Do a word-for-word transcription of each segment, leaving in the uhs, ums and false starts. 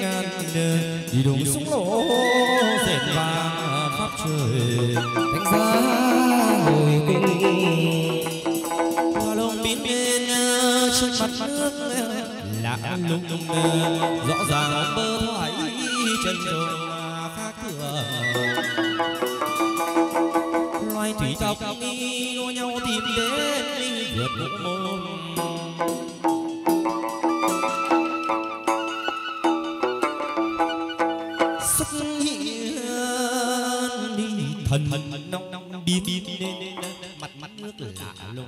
nhàn đi đúng súng lỗ rền vàng pháp trời đánh giá hồi kinh hoa lông biến bên trên mặt nước lạ lùng rõ ràng bơ thoải chân rồng khác thường loài thủy tộc nô nhau tìm đến vượt ngũ môn xuất hiện đi thần thần nong nong biến biến lên mặt mắt nước lạ lùng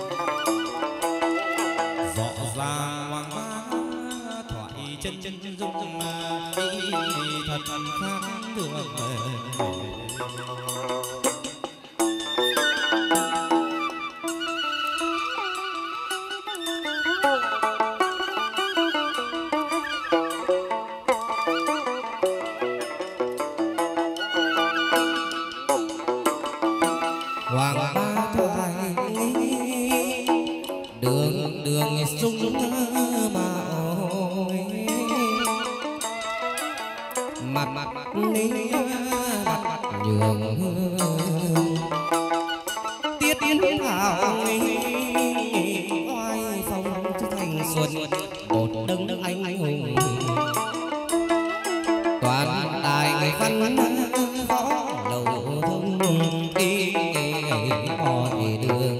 rõ ràng hoàng bá thoại chân chân dung đi thật khác thường hoàng ba thoại đường đường sung mà ôi mặt mặt ní mặt nhường tiết tiến thảo oai phong thành xuân một đấng anh hùng toàn tài người văn võ đầu thông đi mọi đường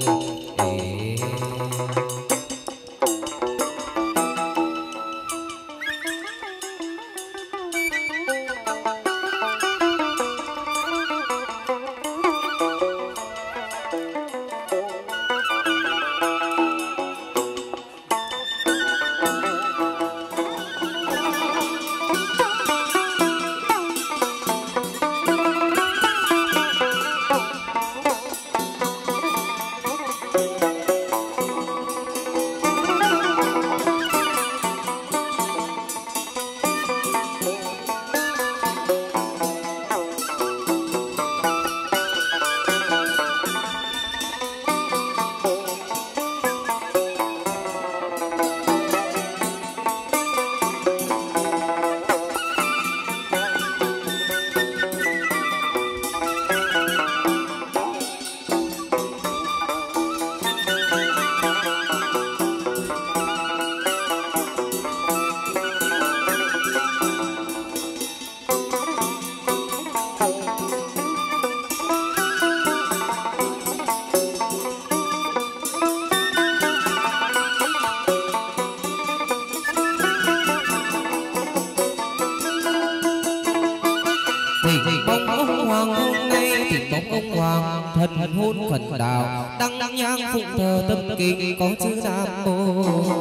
Phật đạo đăng nhang phụng thờ tâm kinh có chữ Nam Mô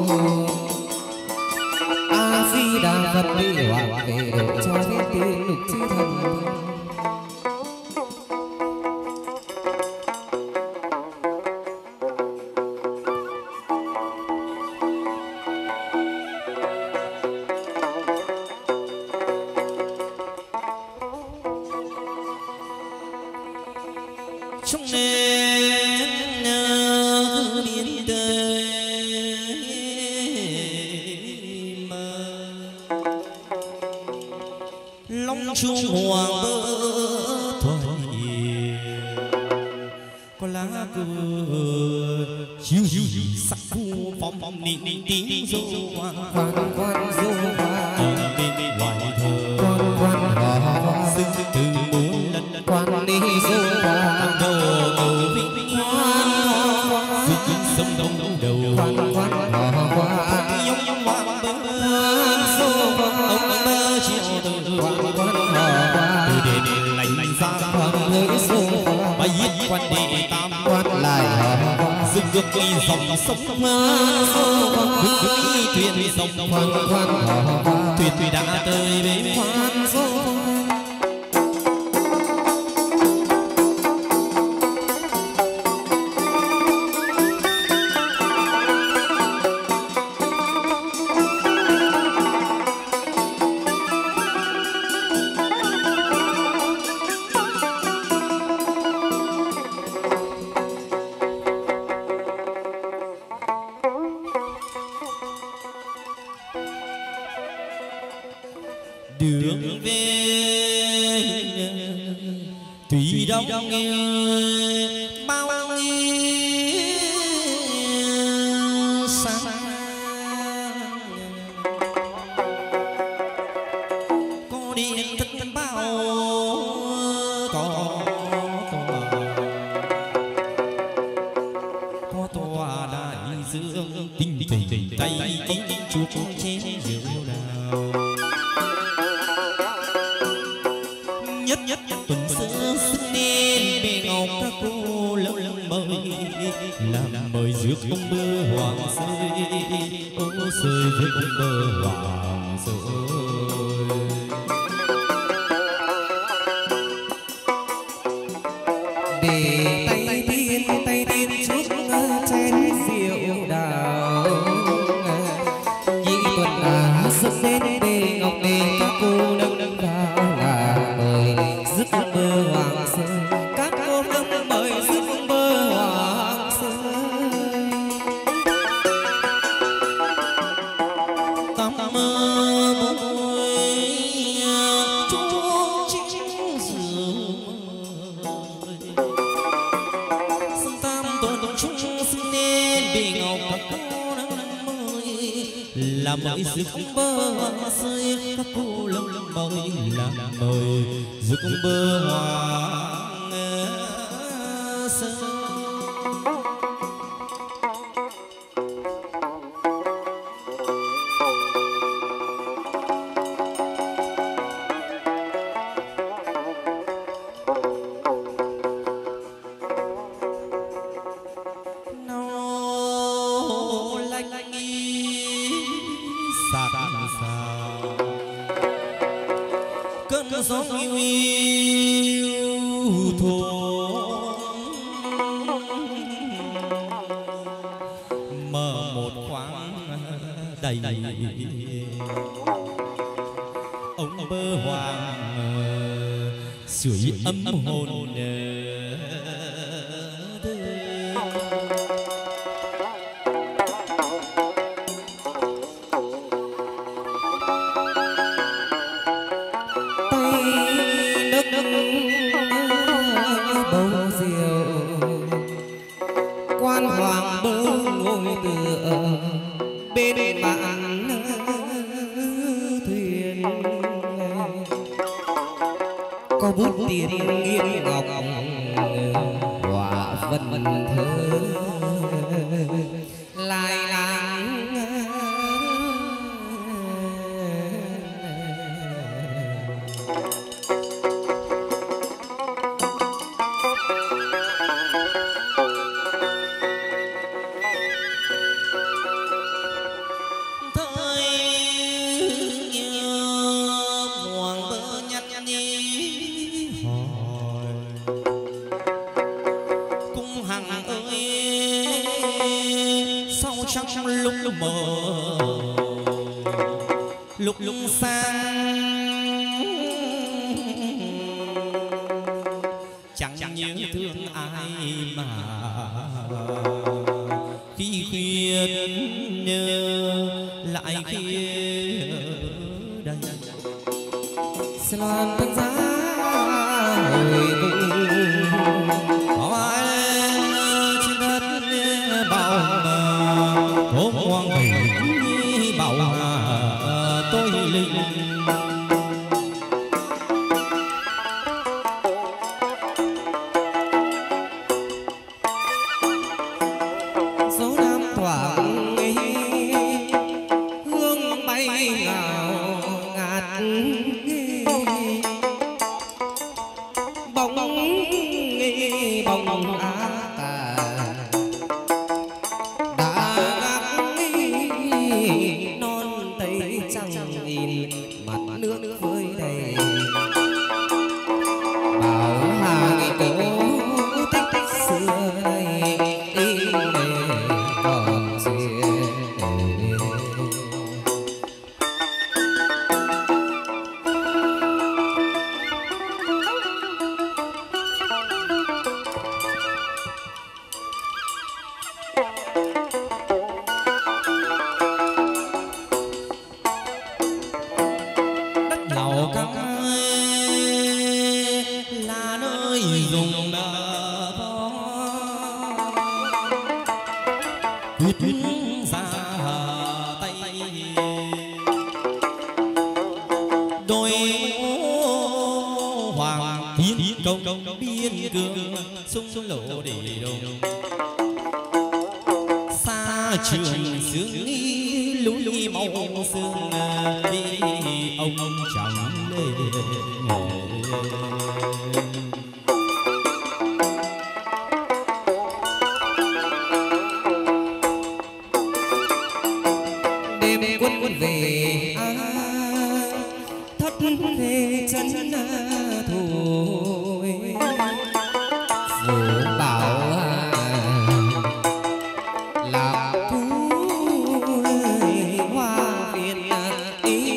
A Di Đà Phật đi hoàng về độ cho thế tiên lục chư thần dòng sông thuyền sông thuyền thuyền đã tới bên đường về thủy đông bao sáng có điện thất bao có có tòa đại dương tình tình tay chuộc chén rượu đào nhất nhất tuần xưa sức nên bề ngọc các cô lâu lâu mời làm mời rước ông mưa hoàng rơi ô rơi rước ông mưa hoàng rơi để tay tiên tay tiên chuốc chén rượu đào nhị tuần là sức nên bề ngọc bề các cô nâng nâng vào là mời rước ông mưa hoàng rơi các cô nâng mời rước ông mưa hoàng rơi tâm mơ môi chuốc chén rượu sông tam tôn tôn chung sức nên bề ngọc các cô nâng nâng mời là mời rước ông mưa hoàng rơi các cô lâu lâu mời là mời rước ông mưa hoàng rơi nâu lạnh sạc sao cơn gió yêu yêu thổi mở một khoảng đầy ông bơ hoàng sưởi ấm hồn bầu rượu quan hoàng bơ ngồi tựa bên bạn thuyền có bút tiền nghiêng ngọc họa vân thơ lại làng trong lúc mơ lúc lúc sang chẳng nhớ thương ai mà khi khuya nhớ lại kia đây sẽ làm tan giá hồi cùng trên đất bao hôm hoàng bình bảo tôi linh dấu nam thoảng hương bay ngào ngạt bóng bóng á tà non tây trăng in mặt nước với đầy bảo hà ngày cố tích tích xưa nay in về còn duyên nào lào căng là nơi dùng bờ quyết ra tay đôi hoàng biên công biên cương sung lộ để đồng xa trường sương lũi màu sương đi ông chẳng lên đêm quân về à, thất về chân thôi phủ bảo là thú hoa viên ý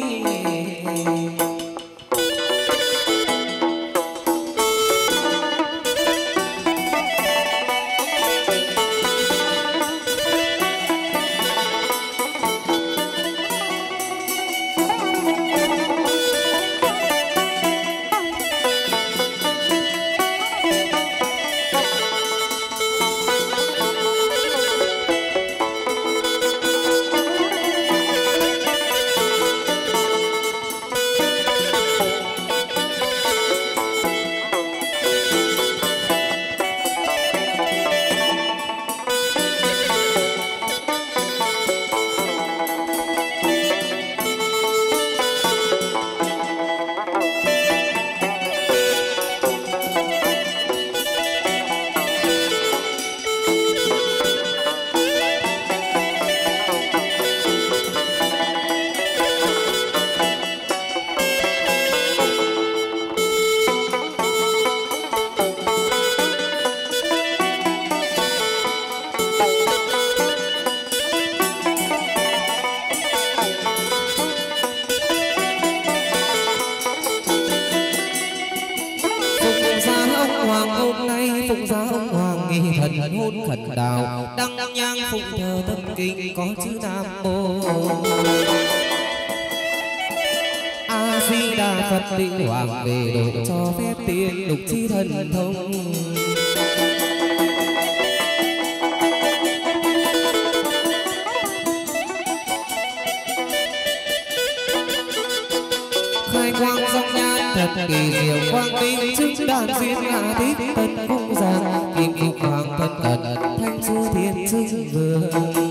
khẩn đào đăng nhang phụng thờ tâm kinh có chữ nam mô a di đà phật tịnh hoàng về độ cho phép tiên lục chi thần thông khai quang dòng nhan thật kỳ diệu quang minh chứng đàn duyên hạ thích tân cung giang kim phục hoàng thân cận thanh chúa thiên chứng vương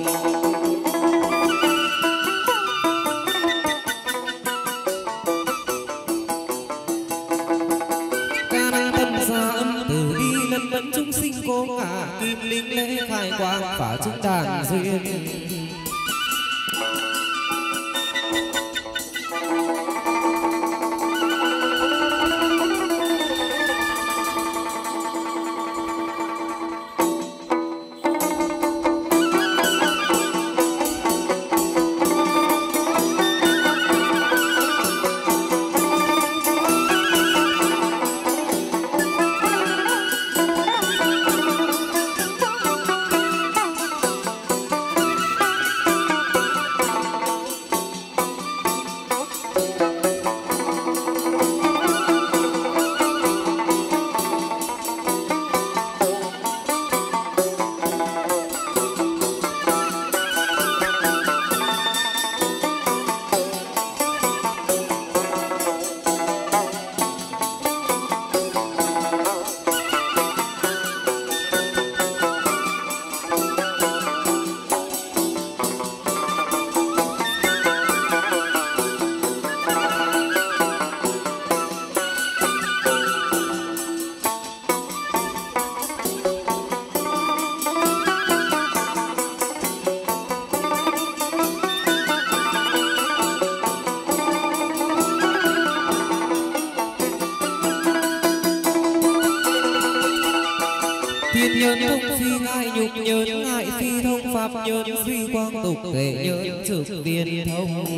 ca năng tâm gia âm từ bi lân vẫn chúng sinh cô ngã kim linh lễ khai quang phá chứng đàn duyên thiên nhân thông phi ngại nhục nhơn ngại phi thông pháp nhơn phi quang tục tuệ nhơn trực viên thông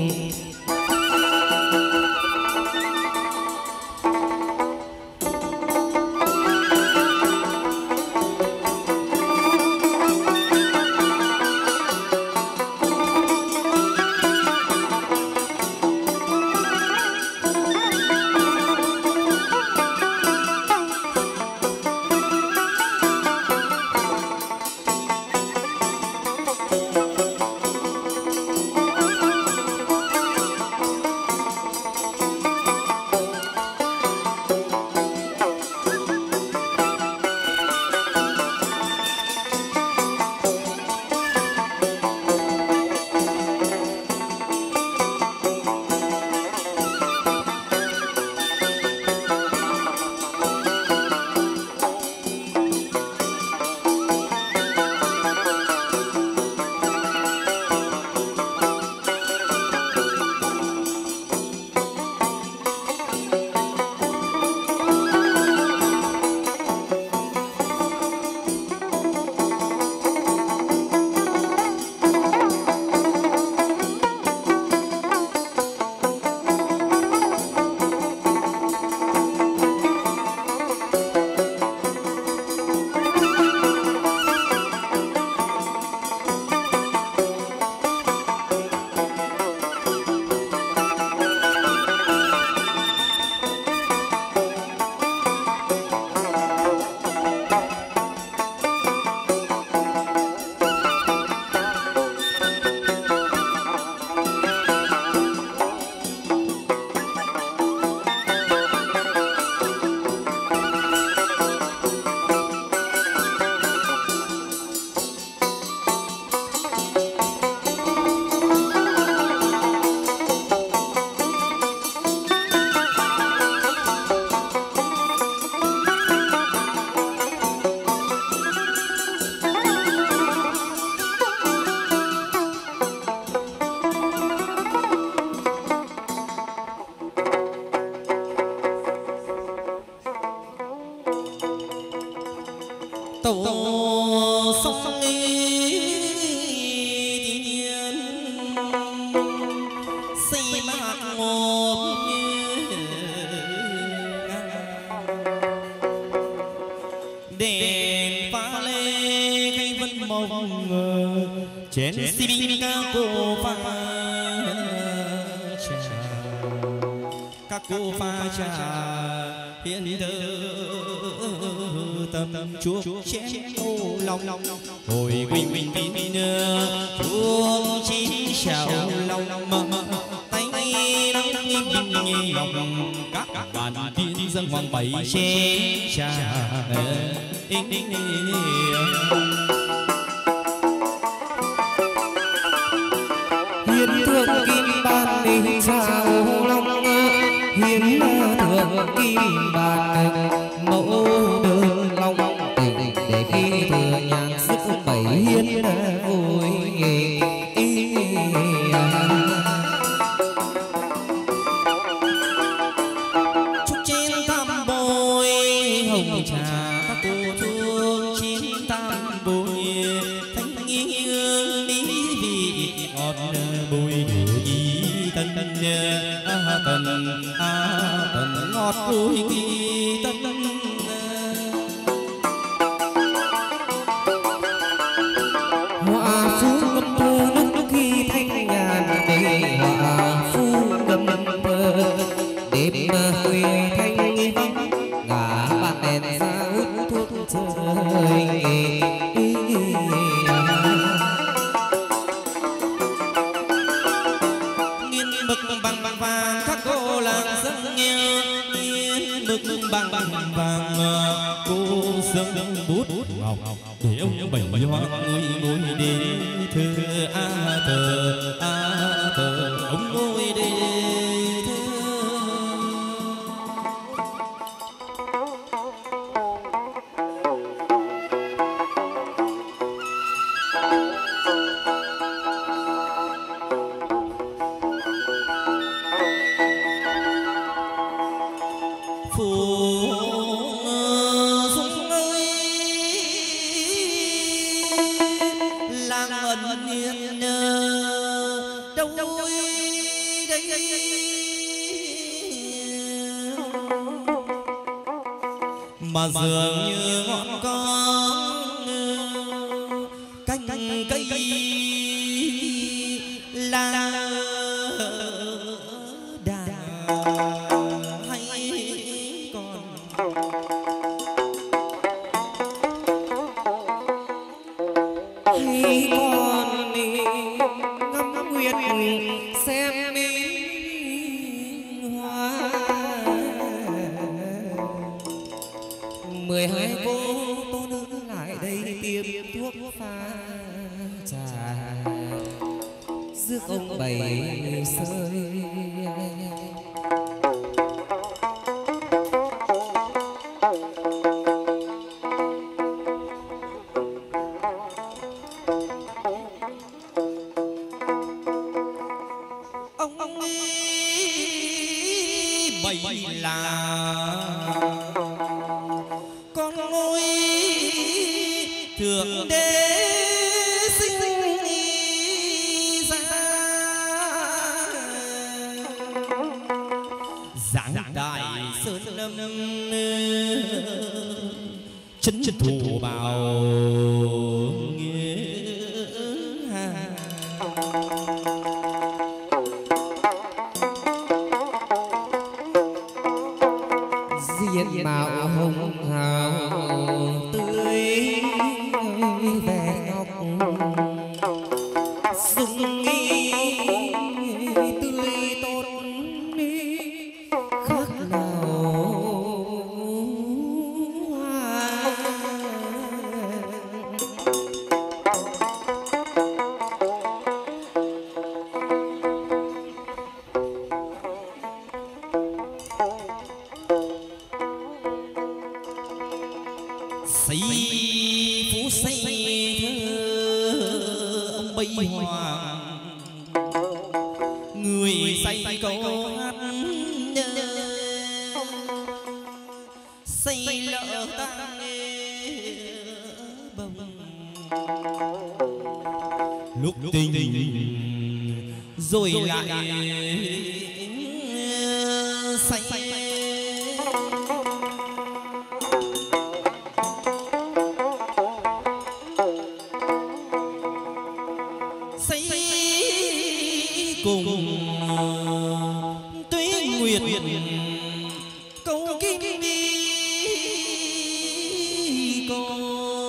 tổ sông đi thiên xây bạc một đèn pha lê cây vân mộng chén xi binh ca cô pha trà các cô pha trà hiền thơ tâm chuốc chén ô lòng hồi quỳnh quỳnh tin chuốc chín chào lòng tay nắng im im lòng các bàn tiên dân hoàng bảy chén trà hiến thượng kim ban đi chào long hiến thượng kim ban mẫu đơn long tình để khi thừa nhàn sức bảy hiến vui chúc trên tam bồi hồng trà các cô thương chín tam bồi thanh nghi lý vị ngọt bồi điều ý tân a tân a tân ngọt bồi kỳ tân họa phú ngâm thơ lúc khi thanh nhàn để họa phú ngâm thơ đêm khuya thanh nghi vắng ngả bàn đèn ra hút thuốc trời nghiên mực bằng bằng vàng các cô làng dân nghèo nghiên mực bằng bằng vàng cô dân bút ngọc để ông bảy hoa người ngồi đến thơ a tờ a tờ ông ngồi đến mà dường như ngọn con cánh cây là đà hay còn hay còn đi ngắm nguyệt xem mi hoa mười hai cô tô nữ lại đây tiêm thuốc pha trà rước ông bảy sơi ông bảy là con ngôi thượng đế sinh ra giảng đại sơn lâm chân chân thủ bảo nghĩa diện mạo hồng hào tươi vẻ ngọc dung nghi tươi tốt khác nào xây phú xây thơ ông Bây Hoàng người xây câu hát xây lỡ ta lúc tình rồi lại say say cùng tuế nguyệt câu kinh đi con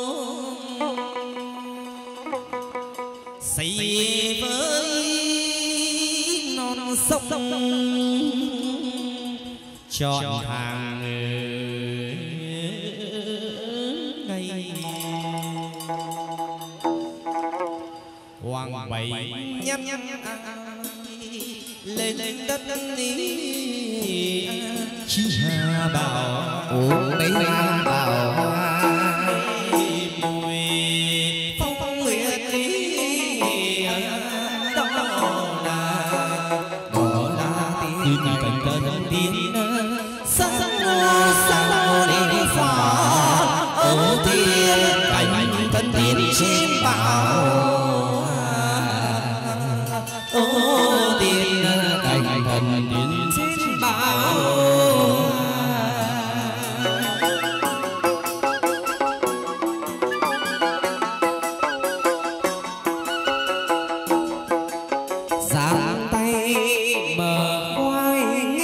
say với non sông chọn hàng ngày hoàng bảy nhăn nhăn lên lên đất đi chi hà bảo uống mấy hoa bảo mùi phong nguyệt lý đó là đó là như tiếng cảnh tân tiên sáng sáng đi phá ở tiên cảnh tân tiên trên bảo ô tiên cảnh tân tiên trên bảo giang tay mở khoai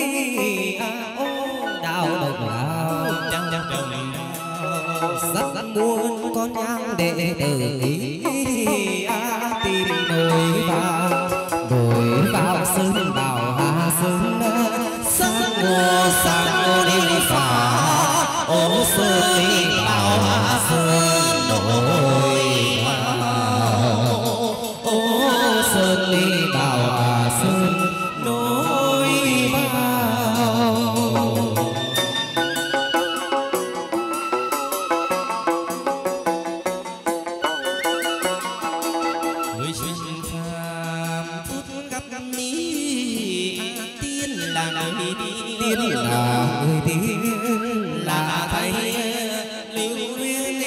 ô đào đồng đào trăng trăng trăng rất muốn con nhang để tự ý tìm nổi vào nổi vào sơn vào hà sơn sáng ngô sáng ngô đi phá ô sơn đi vào hà sơn nổi vào ô sơn đi vào hà sơn nổi vào người sinh phàm phút gặp ní tiên là người tiên là người tiên là thầy lưu luyến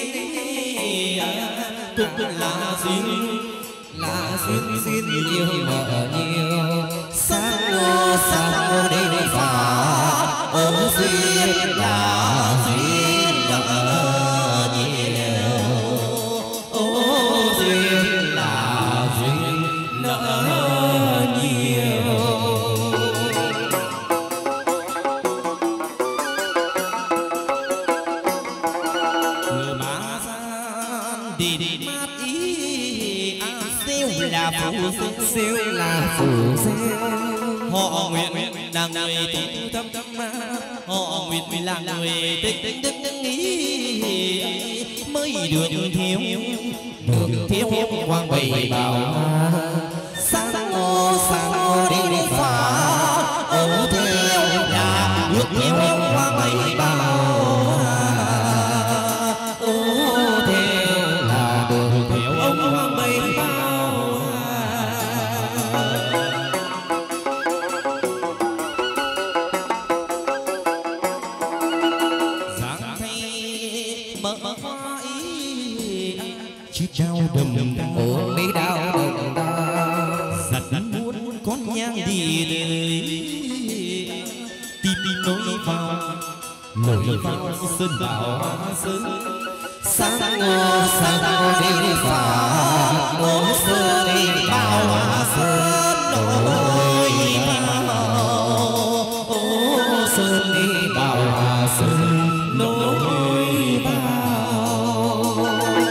cũng là duyên là duyên duyên nhiều nợ nhiều sáng ngô sáng ngô đi phá ôm duyên là duyên nợ nhiều ô duyên là duyên nợ nhiều người má gian đi đi mát ý siêu là phù siêu là phù siêu họ nguyện là người tích tâm tâm họ nguyện là người tích tích tích ý mới được thiếu được thiếu quang bày bảo sáng ngô sáng ngô đi phá ô theo là được thiếu quang bày bảo ô theo là được thiếu quang bày bảo dáng thay mở mở hoa ý chiếc trao đầm đầm ôm mấy đau đồng đau giặt muốn con nhang đi đời tìm tìm nối vào nối vào sơn bảo sơn sáng ngô sáng ngô đi phá ôm sơn đi bảo sơn nổi vào ô sơn đi bảo sơn nổi vào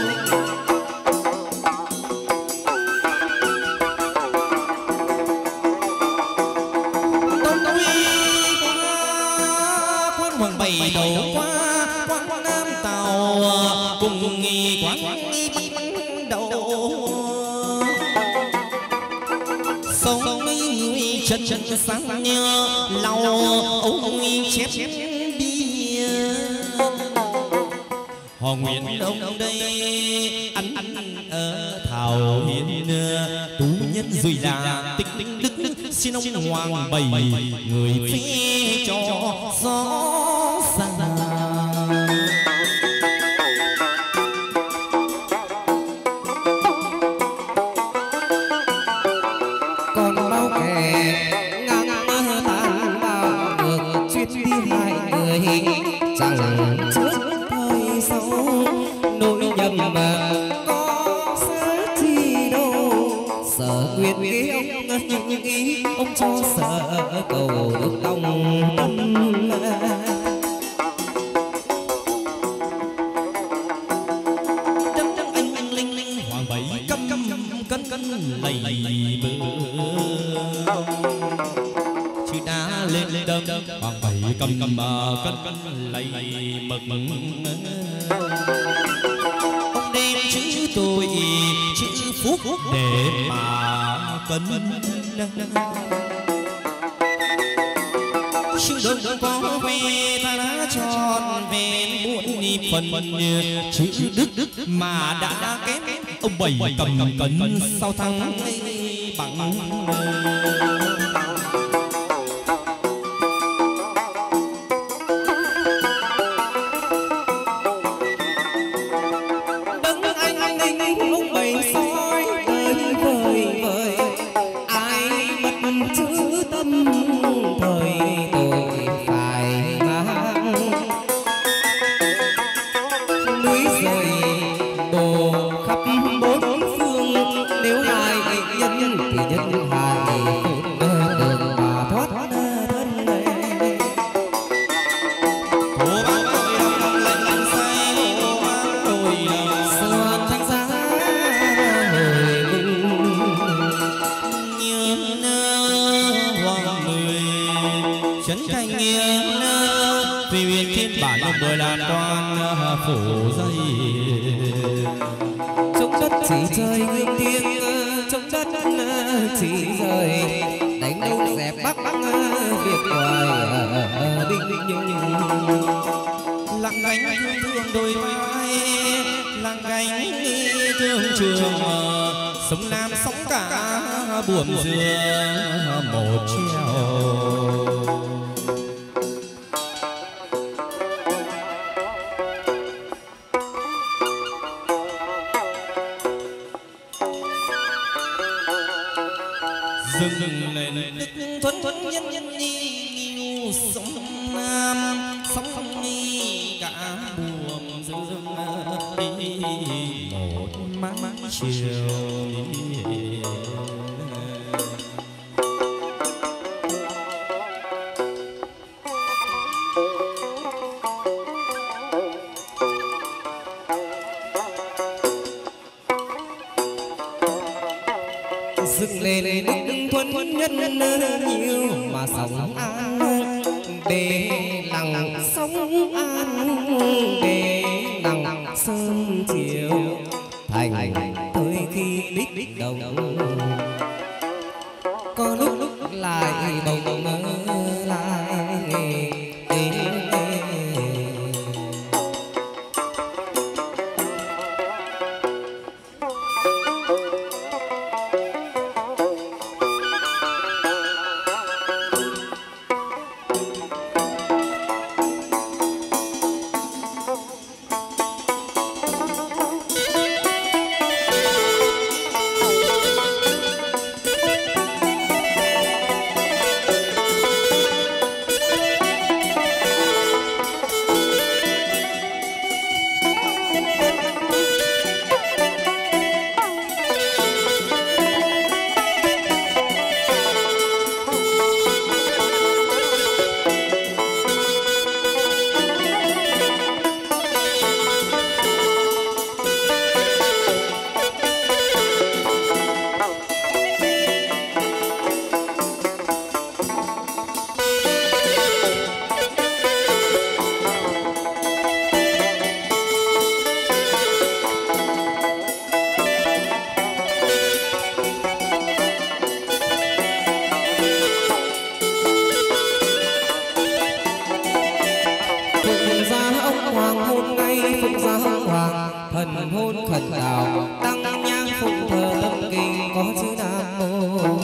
đông quy qua quan hoàng bảy đầu qua quan nam tàu cùng nghi quan nghi bắt đầu sống mấy người chân chân sáng nhớ lau ông chép bia họ nguyện ông đây ăn ăn ở thảo hiền tú nhân rồi là tích tích đức xin ông hoàng bảy người phê cho gió sang chẳng trước thời sau nỗi nhầm mà có sẽ chi đâu sợ nguyện ý ông những ý ông cho sợ cầu được tòng tâm lầy bờ chứ đã lên đâm hoàng bảy cầm cầm mà cân cân lầy mực ông đem chữ tôi chữ phúc để mà cân chữ đông có về ta đã tròn về muộn đi phần chữ đức đức mà đã kém ông bảy cầm cân sau thắng bằng đấng anh anh anh ông bảy soi tới vời vời ai mất chữ tâm thời tôi phải mang núi rời đồ khắp bốn phương nếu ai nhân thì nhân hại đường mà thoát thân này cô bác tôi đồng lệnh say cô bác tôi xưa thanh giá hồi như nơ hoàng mười trấn thành như nơ vì việc thiên bản một bờ là toàn phủ dây trong đất chỉ chơi gương tiếng trong đất chỉ rời đánh đâu dẹp bắc bắc việt ngoài binh nhung lặng gánh thương thương đôi vai lặng gánh thương trường sống nam sống cả buồn dưa một treo dừng lên thuấn thuấn nhân nhân đi sống nam sống đi cả buồm dương đi một mái chiều dừng lên đứng thuần nhân nhiều mà sống an để lặng sống an để lặng sớm chiều thành tới khi đích đồng có lúc lại bồng lại nghề thần hôn khẩn đào tăng nhang phụng thờ tâm kinh có chữ nam mô.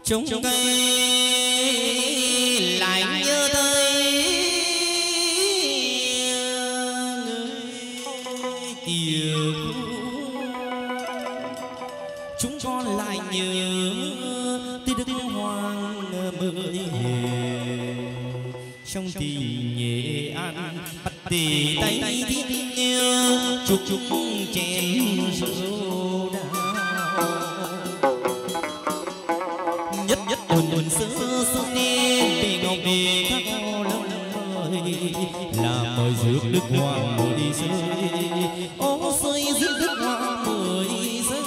chung cây lại nhớ tới người kiều, chúng con lại nhớ tới đức hoàng mới trong tình Nghệ An bắt tì tay thiết nhớ chúc chúc chén rượu đào nhất nhất buồn xưa xuân niên vì ngọc vì các cô lâu mời là mời rước đức hoàng mời rơi ô rơi rước đức hoàng mời rơi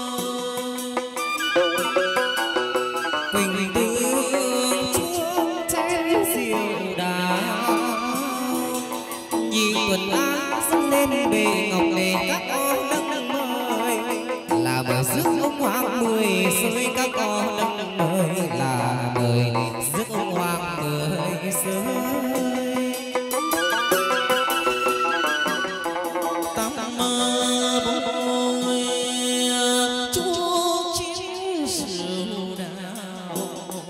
quỳnh tương chuông chén rượu đào nhị tuần á dâng lên bề ngọc để các con nâng mời là mời rước ông hoàng mười rơi các con nâng mời là mời rước ông hoàng mười rơi tam mơ bôi chuông chén rượu đào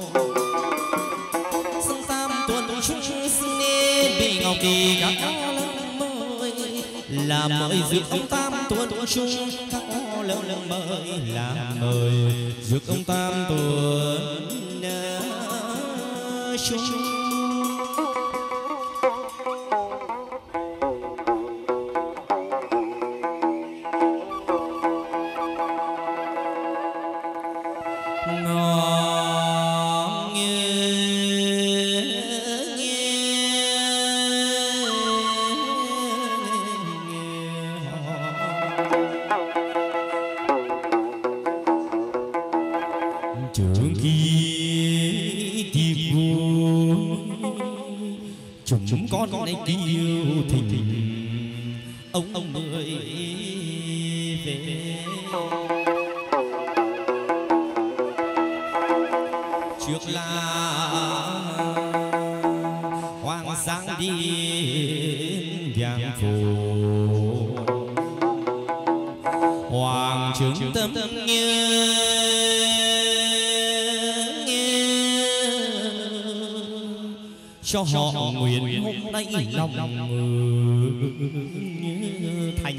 sông tam tuần chung sinh niên bị ngọc đi các con mời là mời rước ông tam tuần chung các con lâu lâu mời là mời rước ông tam tuần chung ngọn như trường kia tiệc vui chúng con này kêu thình ông ông mời về trước là hoàng sang điên giang phủ hoàng trưởng tâm như cho họ nguyện hôm nay lòng thành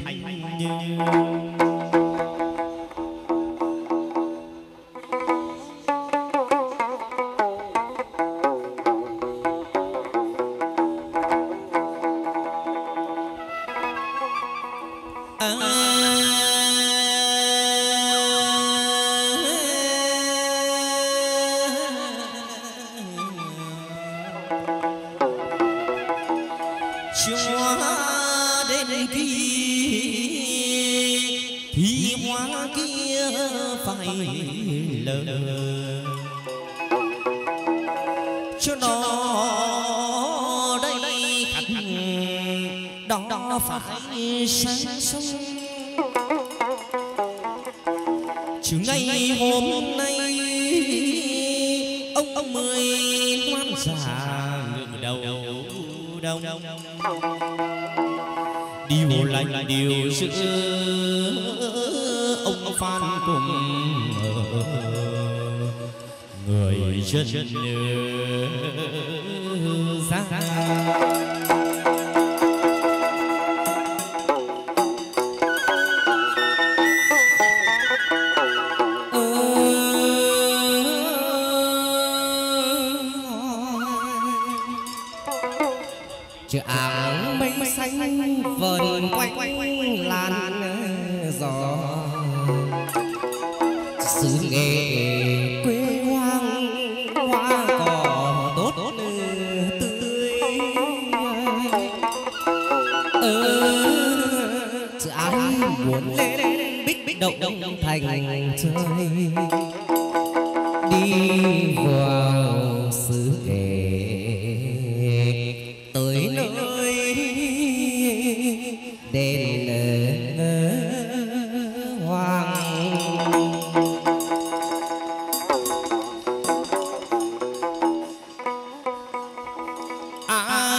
chúa đến khi thì hoa kia phải lỡ cho nó đây khách đó phải sáng sông chứ ngày hôm nay ông ông mười ngoan già ngự đầu đông điều lành điều giữa ông Phan cùng người dân ra chữ áo mây xanh vờn quanh làn gió xứ Nghệ quê hoang hoa cỏ tốt tươi chữ áo muốn lên bích bích động động thành chơi đi vào xứ Nghệ tới nơi đền hoàng à,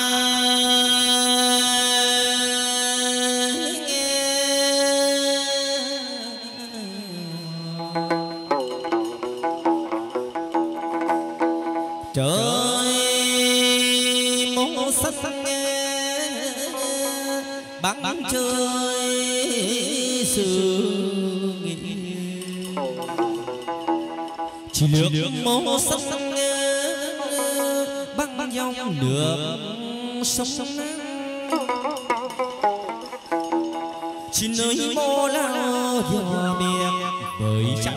trời mô sắc bắn bắn chơi sương chỉ lướt mô sắc băng băng dòng nước sông sông chỉ nơi mô lao dò miệng với trắng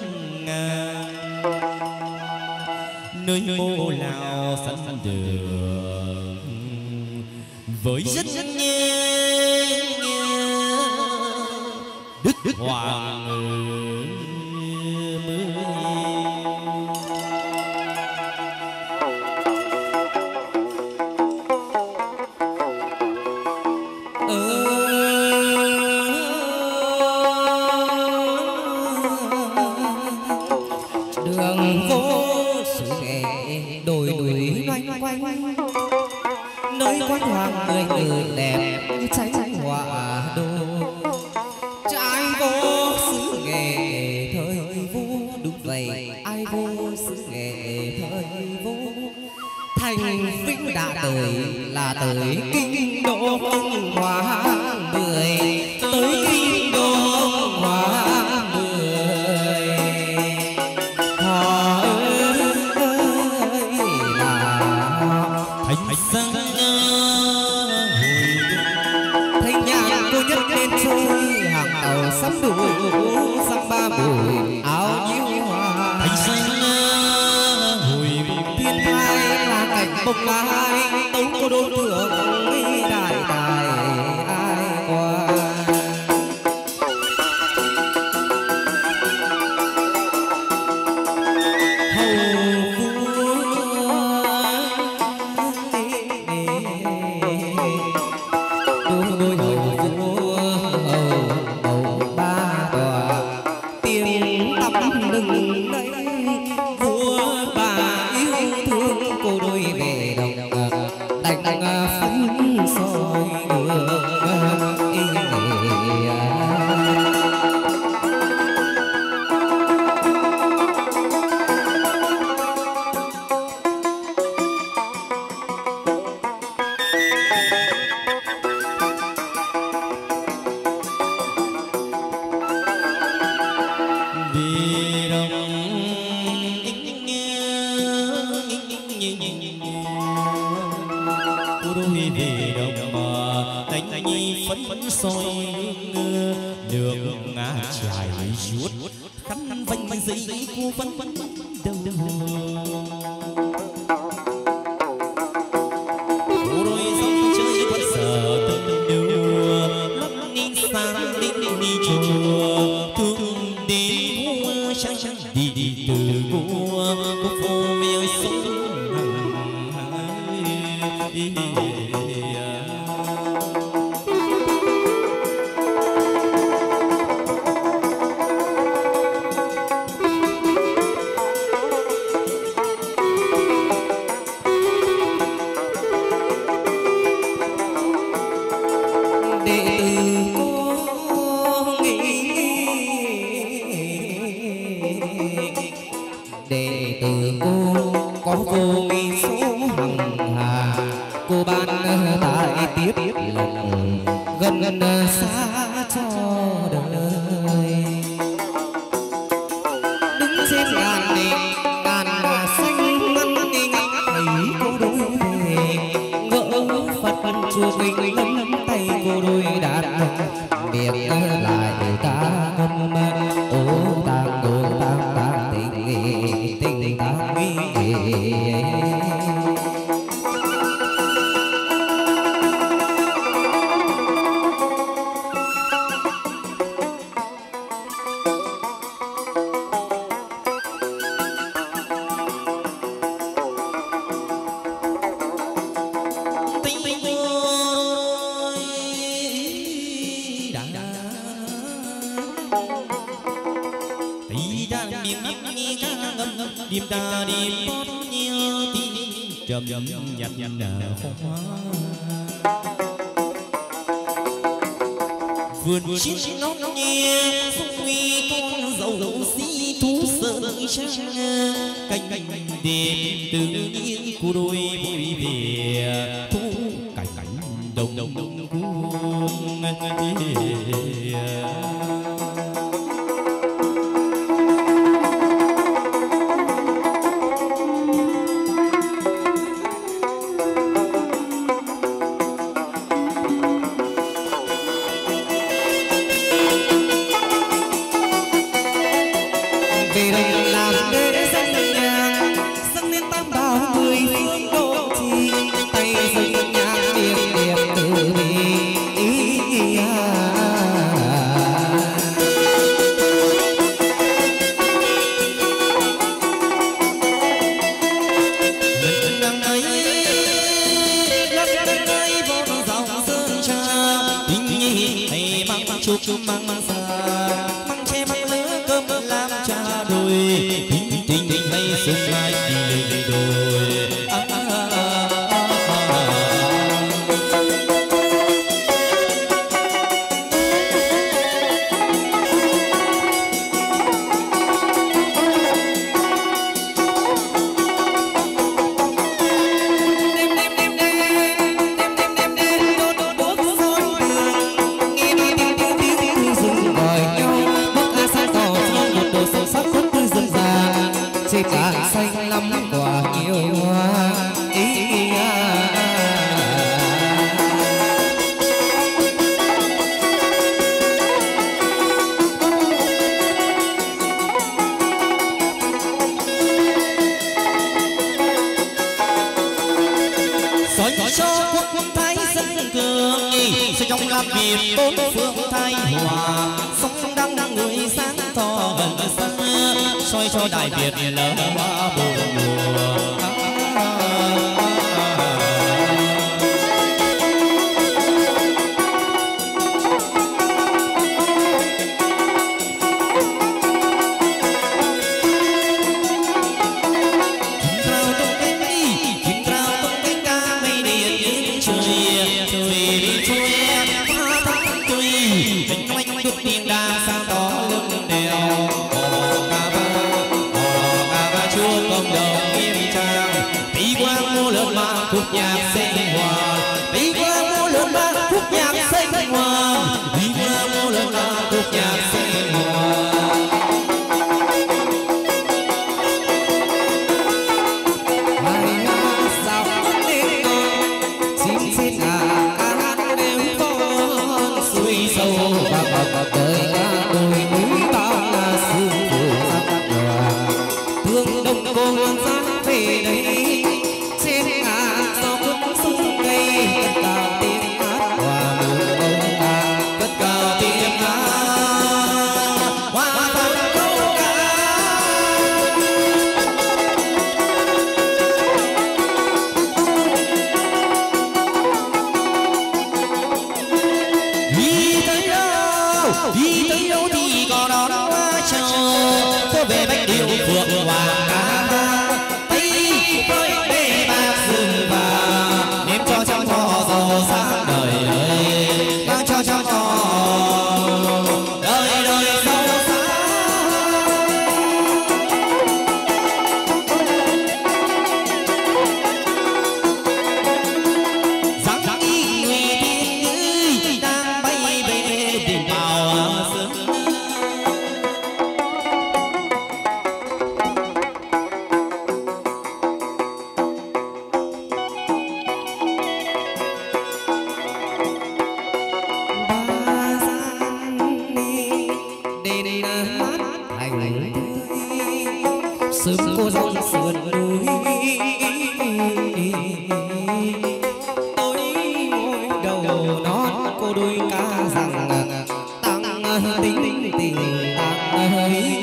nơi mô lao sẵn đường với rất nhẹ đức đức hoàng đường vô sự nghệ đồi núi loanh quanh nơi quán hoàng người người đẹp như tránh họa đồ trái vô sự nghệ thời vô đúng vậy ai vô sự nghệ thời vô thành vĩnh đã tới là tới kinh đô ông hoàng mười tới kinh đô ông hoàng mười họ ơi là thành sang thành nhà cô nhất lên trôi hàng tàu sắm đủ sang ba buổi áo nhiêu hoa thành sang hồi thiên thai là cảnh bồng lai tấu cô đô thượng đại đại ai qua vườn chiếc nóc nhẹ dung uy con dầu xí thú sợi sáng cánh cánh đêm tự nhiên của đôi vui vẻ thu cảnh cảnh đồng đồng đồng cuồng chúc mang mang xa mang che mang lứa cơm làm cha đôi tình tình tình hay xuân mai đi lên đồi à, à, à, à, à. Xanh lắm quả nhiều hoa ý soi cho quốc thái dân cường sẽ trong làm việc bốn phương thái hòa sống đang đang người sáng to gần xa soi cho đại Việt lỡ hoa bốn mùa khúc nhạc sinh hoạt đi qua mùa lớn ba khúc nhạc sinh hoạt đi qua mùa lớn ba khúc nhạc sinh hoạt hai ngàn sao lên chim xin à ca hát đêm con suy sâu và bậc đời ca đôi núi bao là sương phủ sắc nhòa thương đông cô hương sáng về đây đi tới đâu thì có đó đó chờ có về bách điệu phượng hoàng ca tây với bê bạc sừng vàng nếm cho trong kho giàu sáng đời ơi mang cho trong kho đời đời giàu sáng dáng y người thiên ngữ đang bay về tìm vào sớm cô dòng sườn núi tôi ngồi đầu nót cô đôi ca rằng tăng tính tình tăng ấy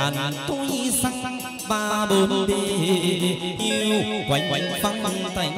ngàn tôi xanh ba bốn bề yêu quanh quanh phăng phăng tành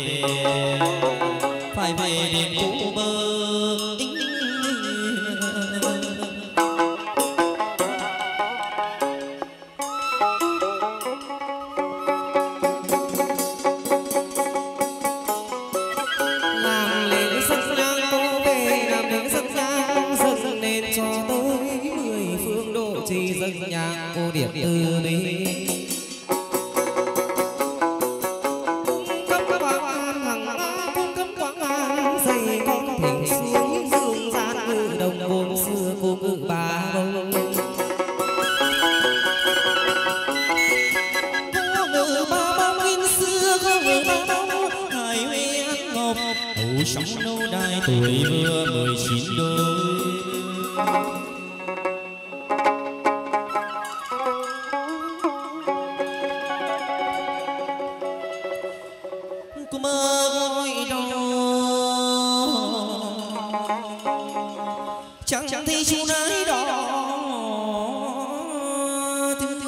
phải về đền cũ bơ. điệp từ bi cấp quang an hằng cung cấp quang an dày con thỉnh xuống dương gian ngự đồng vốn xưa cô ngự ba bông cô ngự ba bông in xưa cô ngự ba bông hai huy ăn ngọc hậu sống lâu đài tuổi vừa mười chín đôi chẳng thấy chú nái đó thương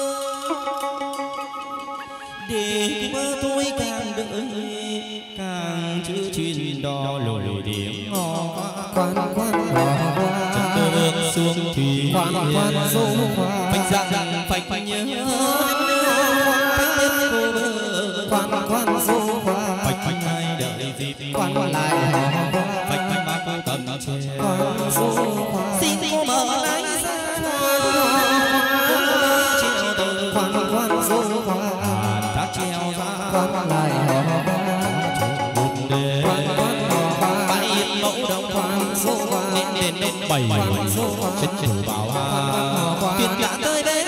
để mơ tôi càng đợi càng chữ chuyên đo lồi điểm ngò quan quan hò hoa chân tơ xuống thủy quan quan du hoa phanh rằng phanh nhớ quan quan du hoa phanh phanh ai đợi dịp quan lại hò hoa phanh phanh ba cô tầm che quan du hoa xin cô mở lái ra treo tơ quan quan du hoa thác treo ra quan lại hò hoa quan quan hò hoa bãi yên mẫu đông quan du hoa nên nên nên bảy chân thủ bảo tuyệt cả tới đây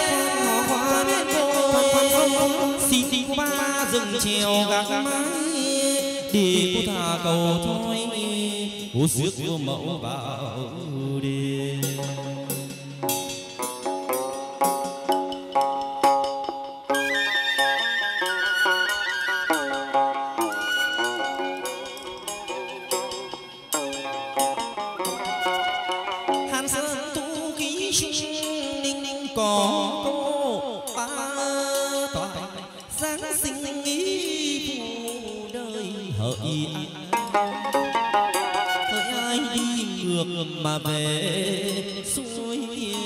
xin xin cô ba dừng treo gác mái để cô thả cầu thôi cô rước cô mẫu vào đêm hàn sơn tu ký trung ninh ninh có cô ba toại giáng sinh ý phụ đời hỡi hỡi ai đi ngược mà về xuôi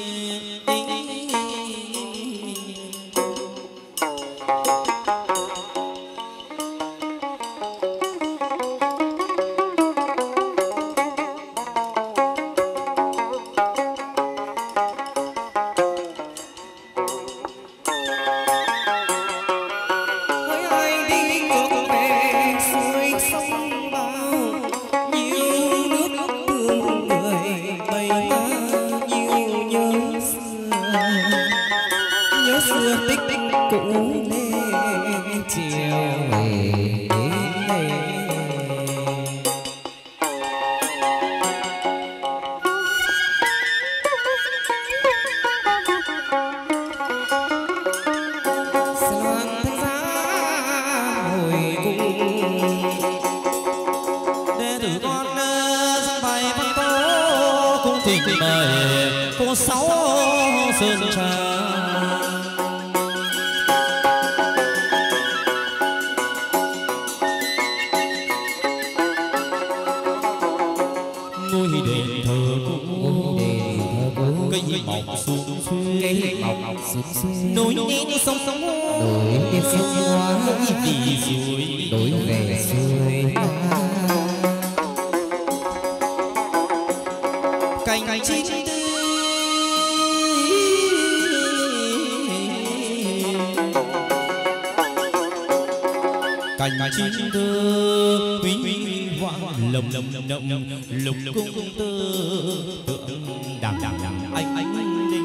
sáu sơn trà ngôi đền thờ cũ cây mọc xuống cây mọc xuống nối nên sông sông nối nên sông hoa vì suối đối về suối cành chín cành chín thơ huy hoàng lồng lồng lồng lục cung tơ tượng đằng đằng đằng anh anh linh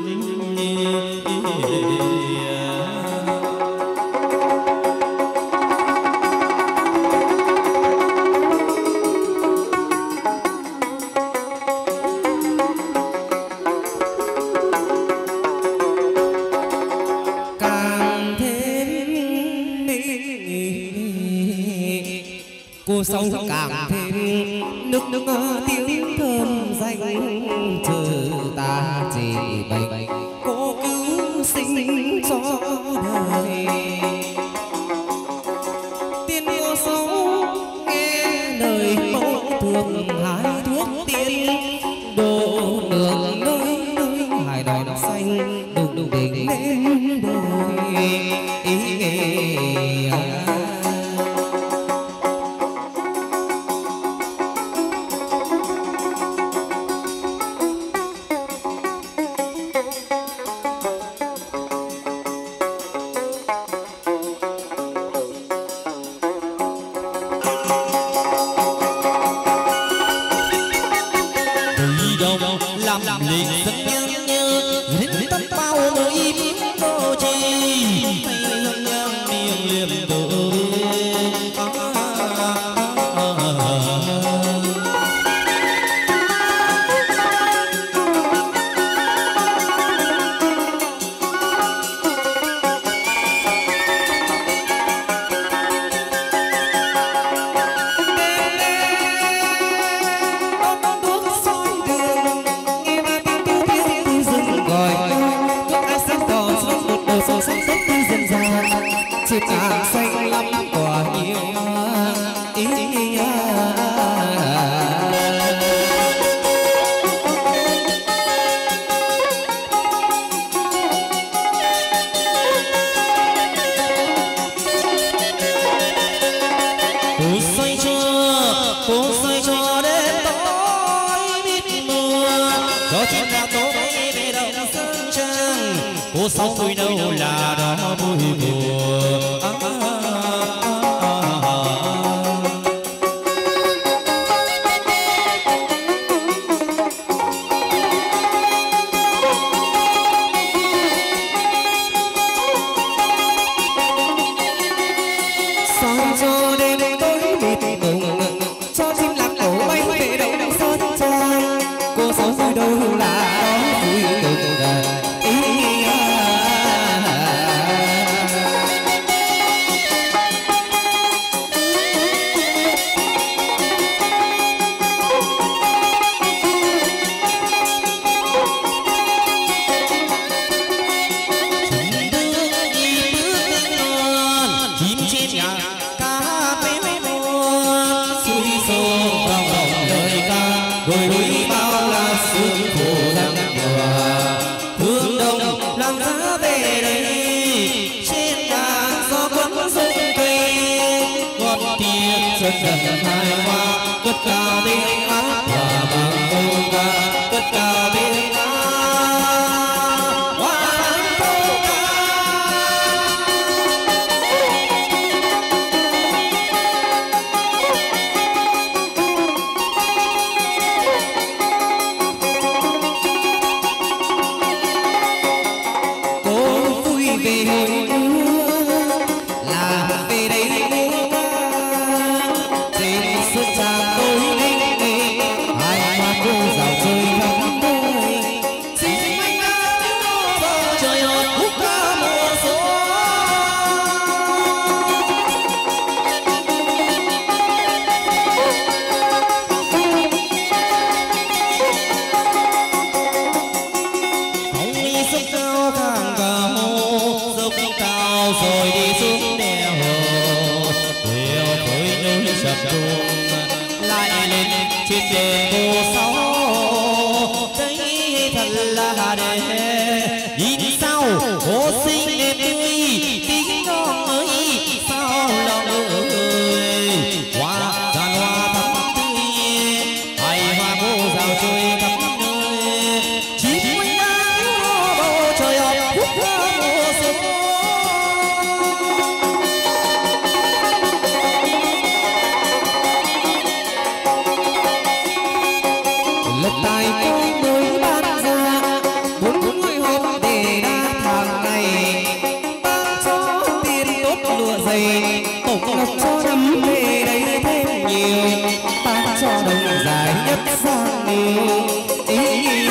cô sâu càng thêm nước nước tiếng thơm danh trừ ta trị bệnh cô cứu sinh cho đời tiên yêu sâu nghe lời mẫu thường hái thuốc tiên đồ đường nơi nơi hải đòn xanh đùng đùng đình lên đời ý nghĩa lịch dân nhân như đến tâm bao mới biết đô chi tay dân nhân miệng liềm tự càng xanh lắm quả nhiều ý cô xoay cho cô xoay cho đến tối biết mưa cho chim nào tốt về đồng sân trang cô sáu tuổi đâu là đó vui buồn à, à, à, à, à. soi cho đêm tối mịt mùng cho chim lạc cổ bay về đồng sơn trang cô sáu tuổi đâu là đó vui mừng ý rất gần hai hoa cất cao tiếng hát và bằng câu ca cất cao tiếng hát hoa bằng câu ca cô vui về hồi là về đây rồi đi xuống đèo đèo với núi sập trùng lại lên trên đền vô sáu đây thật là đẹp nhìn sao cô xinh đẹp tươi tiếng non ơi sao lòng ơi hoa giàn hoa thắm tươi hay hoa cô rào trôi khắp nơi chim quanh áo bầu trời ơi khúc hoa mùa xuân tài cô mới ban ra bốn người hộp để đa tháng này ban cho tiền tốt lụa dày tổng lộc cho năm về đây thêm nhiều ban cho đồng dài nhất sang nhiều ý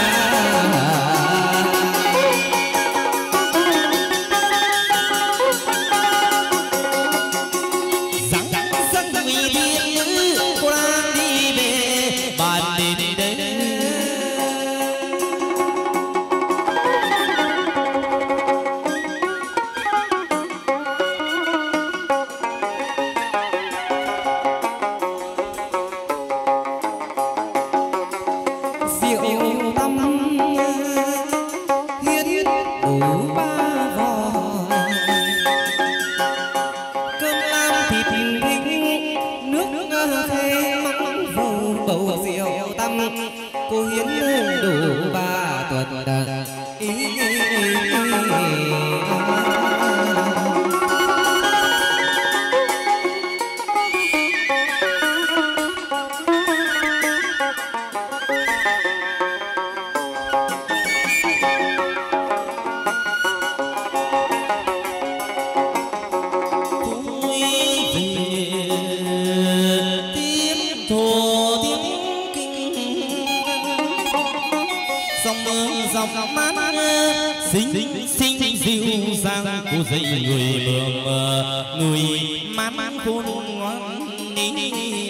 cô hiến đủ ba tuần ý, ý, ý, ý, dòng mắt xinh xinh dịu dàng của dây người mường người mát khôn ngoan ní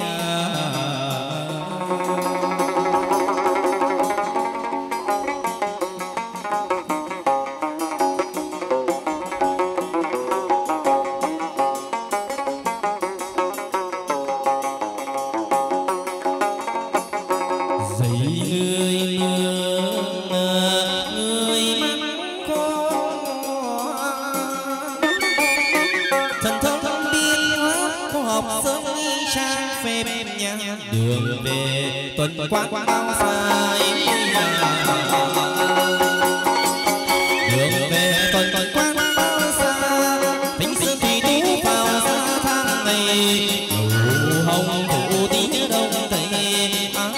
quán bao dài đường về tuần tuần quán bao xa thính sự thì tú vào ra tháng ngày đầu hồng thủ tí đông tây á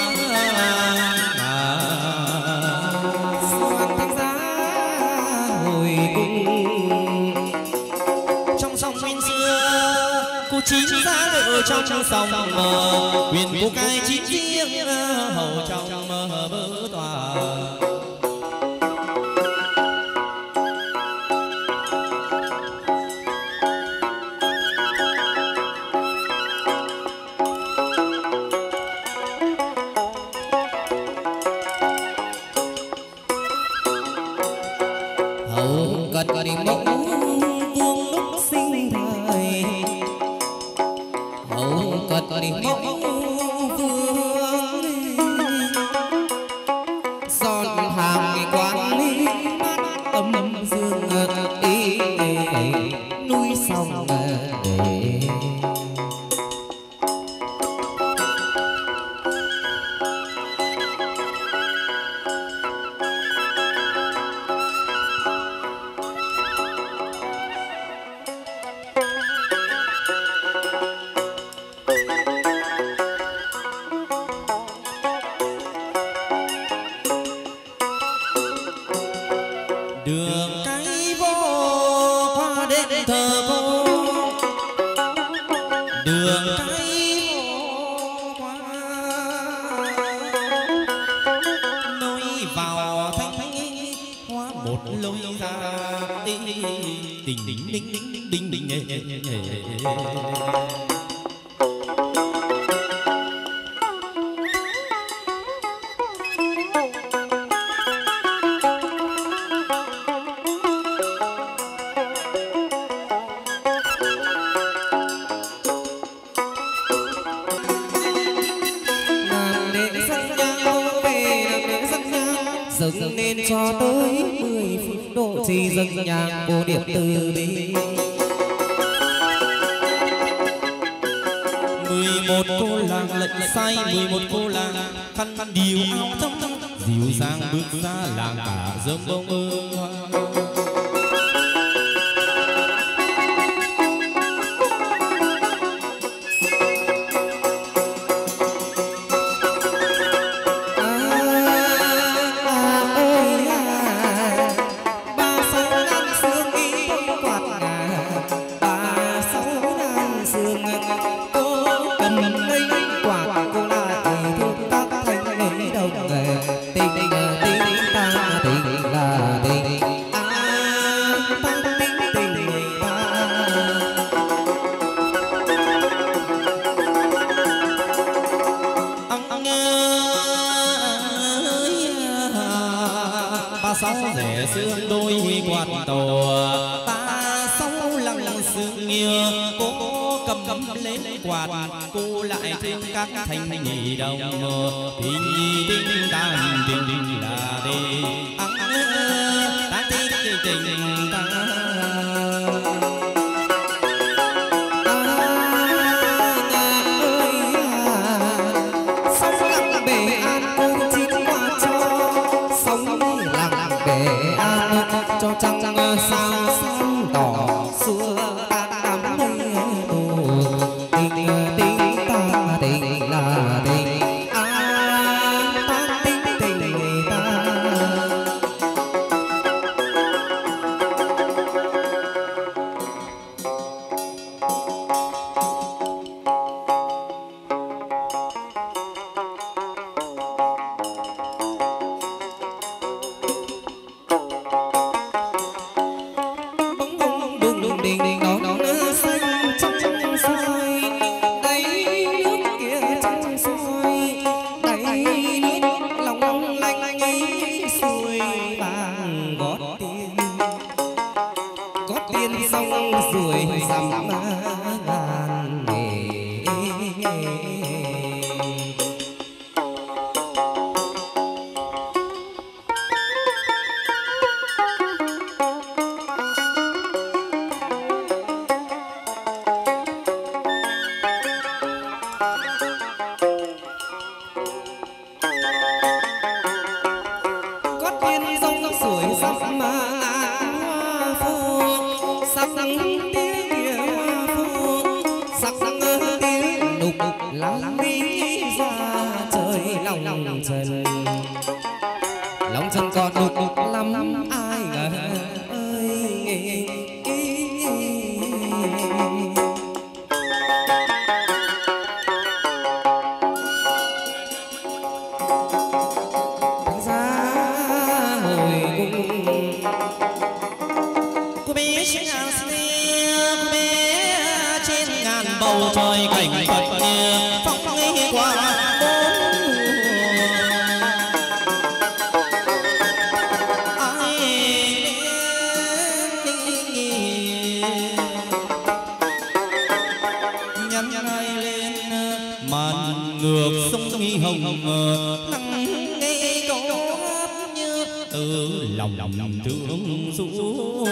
xuân tháng giá hồi cung trong sông nguyên xưa cô chín giá ở trong sông huyền cô cai chín riêng hầu trong bờ tòa hầu cận đi mẫu vương lúc sinh thời hầu cận đi mẫu núi sông để đường cái vô qua đến thờ cô đường cái vô qua nối vào thanh hoa một lối ra đình đình đình đình đình đình đình dâng nên cho tới mười phút độ thì dâng nhang vô điệp từ bi mười một cô làng lệnh say mười một cô làng khăn khăn điều áo thấm dịu dàng bước ra làng cả dâng bông ơ sáu rẻ xương đôi quạt tàu ta sáu lăng xương nghiêng cô cầm cầm lên quạt cô lại thương các thành nhị đồng tình tình tan tình là đi ta tình tình ta cho trăng sao sáng tỏ xua tan đám mây mù tình tình ta tình là tình à ta lòng trần lòng trần còn đục đục lắm ai ngờ ơi thằng ra hồi cung cô bé trên ngàn xe cô bé trên ngàn bầu trời cảnh vật phong nghi qua ngược sông nghi hồng lắng nghe câu hát như từ lòng lòng thương suối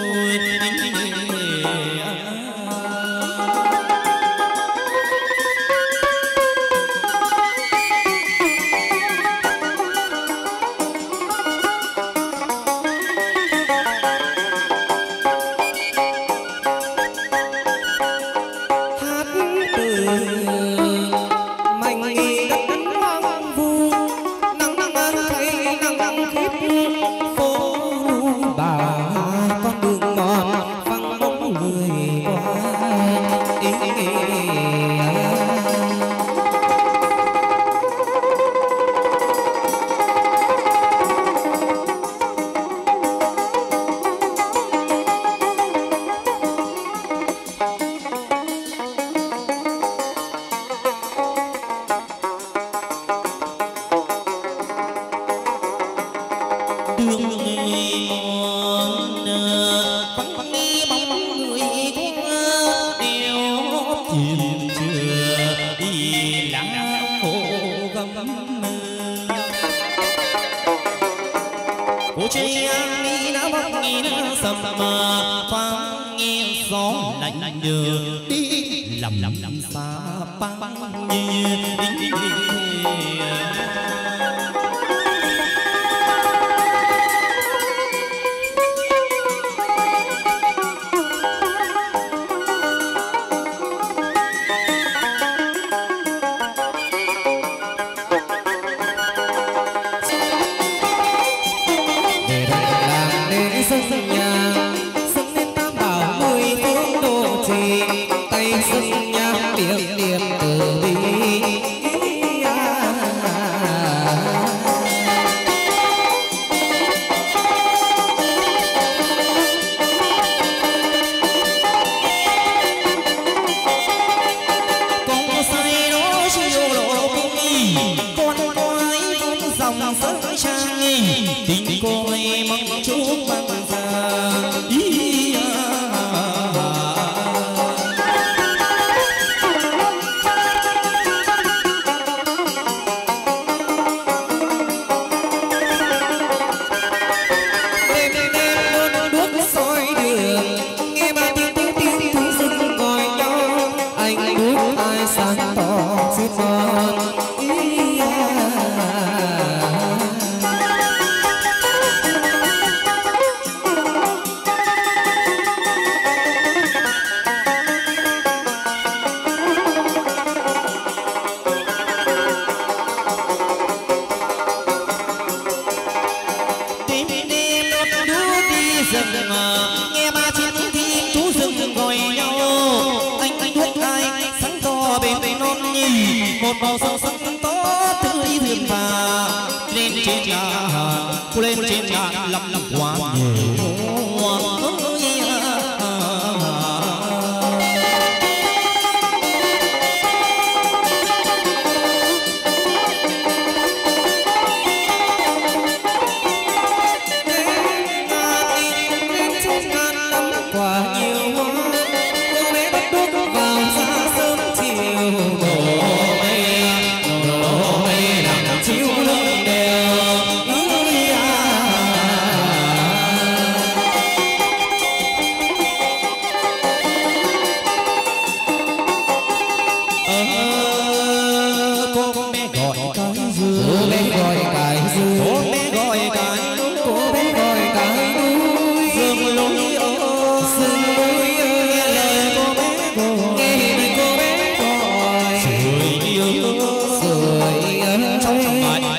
trong bài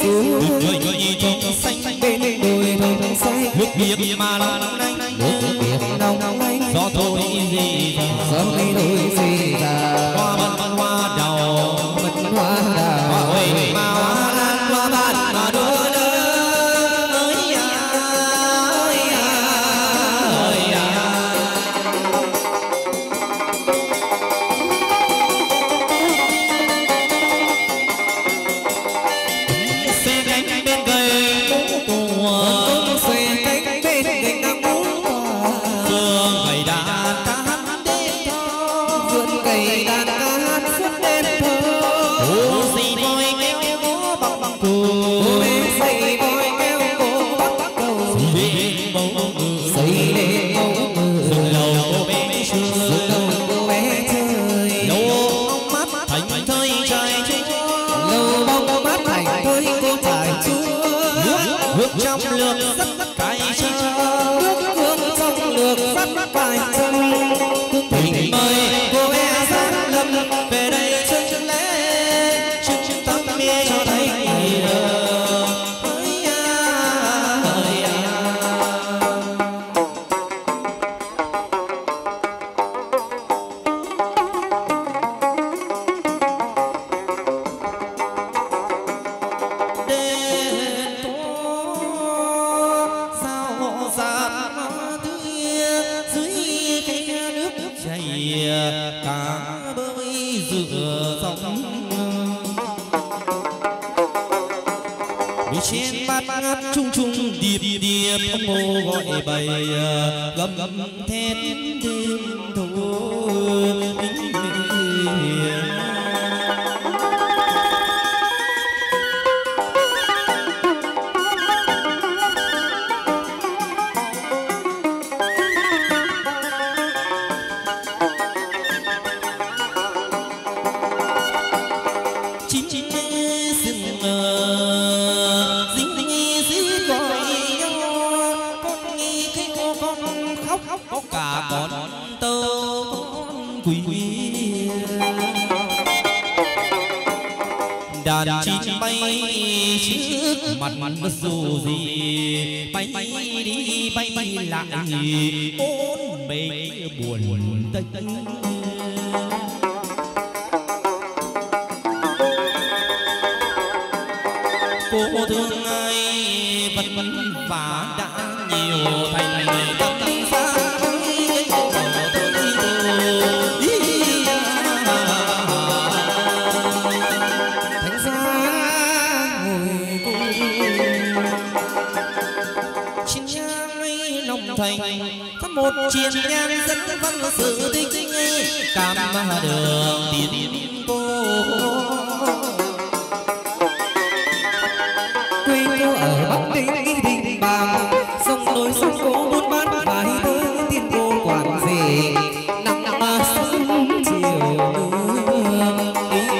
xuống người người thôn xanh bên đồi thôn xanh nước biển mà long lanh nước biển long lanh gió thôi gì gió thôi gì ra hoa mận hoa đào mận hoa đào hoa huệ mà hoa lan hoa bát mà đưa ơi à ơi à ơi à xe cánh bên cây cũng xe cánh bên cây nắng vườn gầy đàn ca hát đêm thơ vườn gầy đàn ca hát suốt đêm thơ ô gì voi kéo có bằng bằng cù ô em xây voi kéo cô bắt cầu lên bầu ngừ xây lên bầu ngừ rừng lầu cô bé rừng chơi đầu cô bé chơi lâu mắt thành thơi trai chúa lâu bóng mát thành thơi cô trai chúa nước trong lược rất cay chua nước hương trong lược sắt vài chân tình mời cô bé sát lâm về đây chân chân lễ chân chân tắm mê cho thấy ơi à ơi à đêm tối sao dạt tươi dưới cái nước chảy cá bơi giữa dòng vì trên bát ngát chung chung điệp điệp ông ngô gọi bầy gầm gầm thét đêm thâu chín chín sừng dính dính dính gọi nhau con nghi cái cô con khóc có cả con tơ con quỷ đàn chim bay trước mặt mặt dù gì bay đi bay lại bốn bề buồn tênh cô thương ai vật vấn và đã nhiều thành tâm xa thành ra ngồi cung chiến nhang lòng thành có một chiến nhang dẫn văn sự tinh cảm đường tiến cô quê cô ở Bắc Ninh Đình Bàng sông nối sông cô buôn bán phải tới tiền cô quản gì nắng mà sớm chiều mưa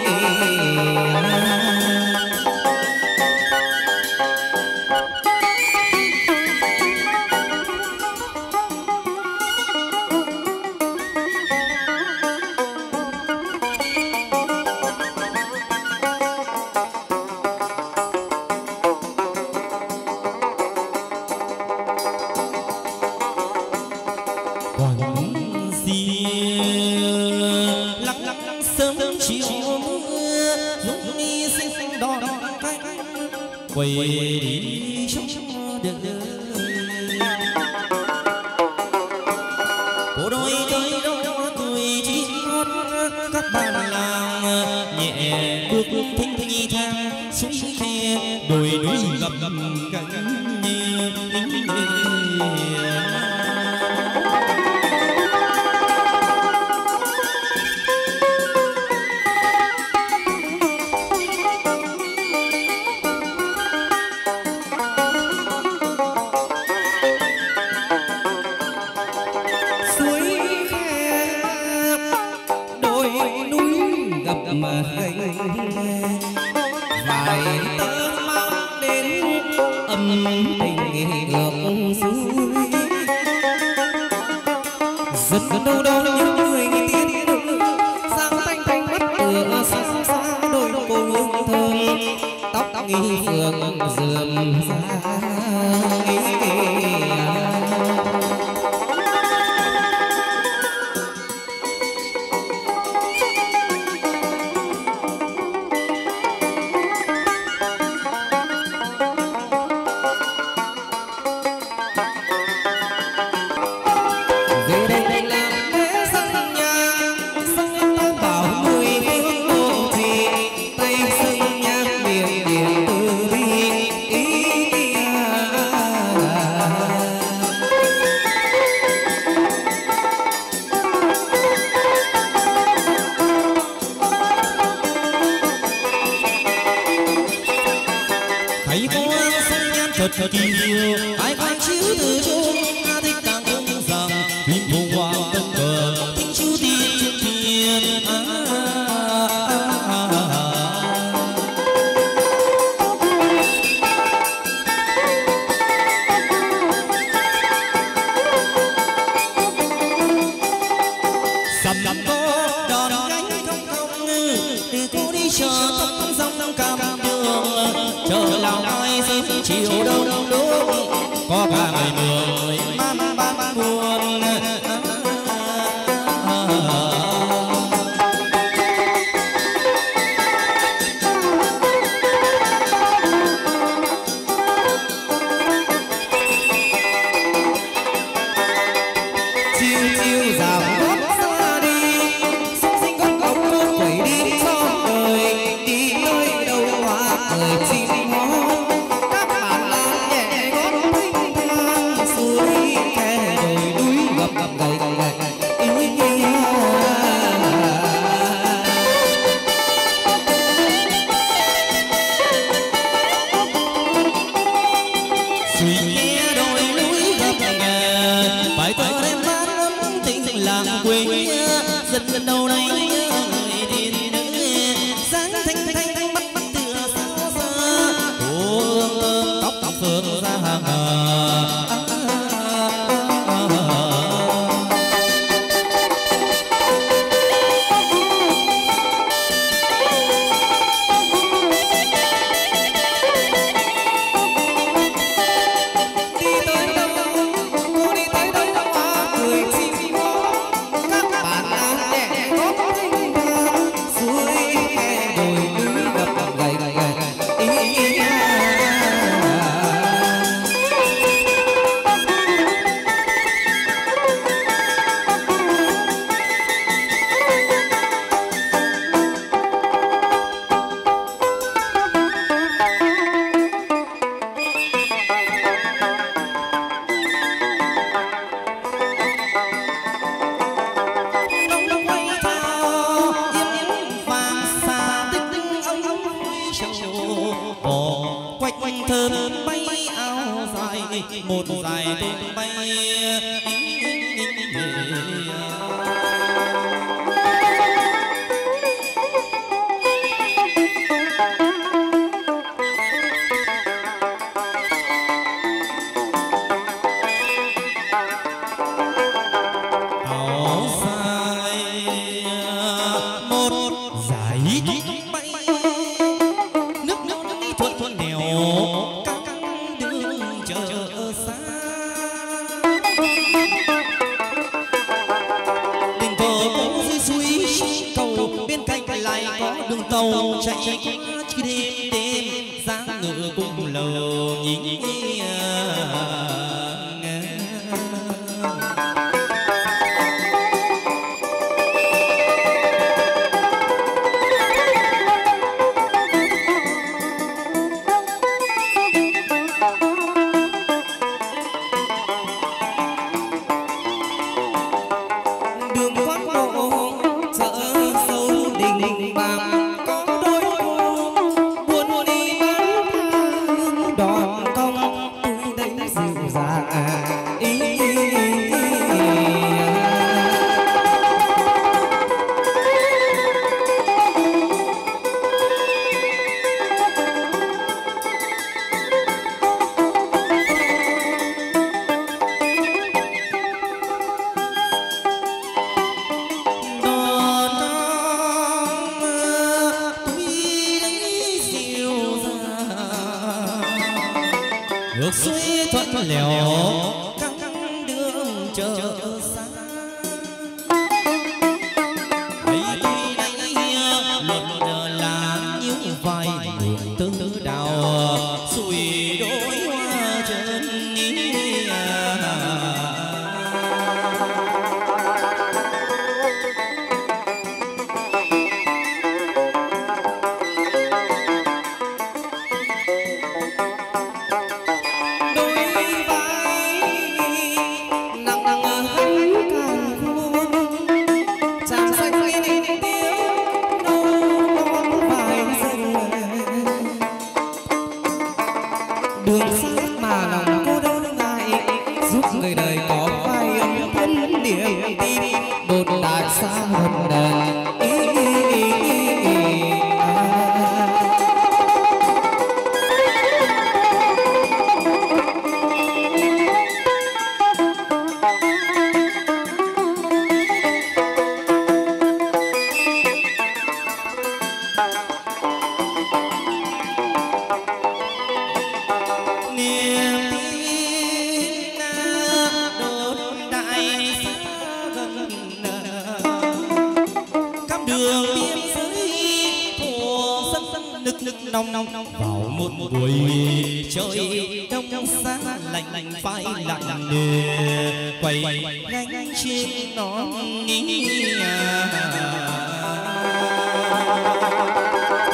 lặng lặng sớm chiều mưa lúc đi xinh xinh đỏ đỏ cánh quay đi trong đời cô đôi tới đâu cười chỉ hót các bạn làng nhẹ bước thinh thinh thang xuống khe đồi núi gập cánh như mà gánh vài tơ mang đến âm tình ngược suối dần đâu đâu những người tiên sang thanh thanh mắt tựa xa xa đôi cô hương thơm tóc nghi phượng dườm ra thật kỳ diệu ai quan chiếu từ chung thích càng công rằng phim vùng hoàng tân cờ thích chiếu tiên trên thiên sầm sầm có đòn gánh không không để cô đi chờ tâm dòng cam đường chờ lòng ai xin chiều đông lúc có cả người mười man ban buồn chiều chiều rào gót xa đi xung sinh gót ốc cô quẩy đi trong đời đi nơi đâu hoa cười chim hót các bạn lan nhẹ gót thanh thang suối khe đồi núi ngập ngập gầy gầy ý suy nghe đồi núi gập ghềnh phải tớ đem bán ấm tình làng quê dần dần đầu này người đi nữ sáng thanh thanh mắt mắt tựa sao xa ôm tóc tóc phượng ra hàng quanh quanh thơm bay áo dài một dài tung bay áo dài một dài tung bay nước nước nước thuận thuận nẻo các đường chờ xa đền thờ có dưới suối cầu bên cạnh lại có đường tàu chạy qua chi đêm đêm dáng ngựa cùng lầu nhìn đường quán lộ chợ sâu đình bàng có đôi cô buồn đi bán đòn công tôi đánh dịu dàng ngược suối thuận lèo căng đường chờ xa ấy tuy đây luận là như vài đường tư đào sùi đôi hoa chân vào một buổi trời đông xa lạnh lạnh phai lạnh nề quay gánh trên non ní